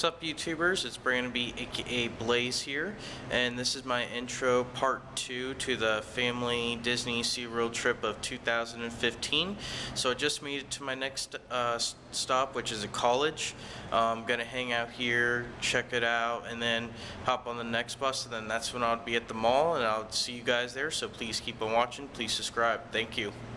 What's up, YouTubers? It's Brandon B, aka Blaze here, and this is my intro part 2 to the family Disney SeaWorld trip of 2015. So I just made it to my next stop, which is a college. I'm gonna hang out here, check it out, and then hop on the next bus, and then that's when I'll be at the mall, and I'll see you guys there. So please keep on watching, please subscribe. Thank you.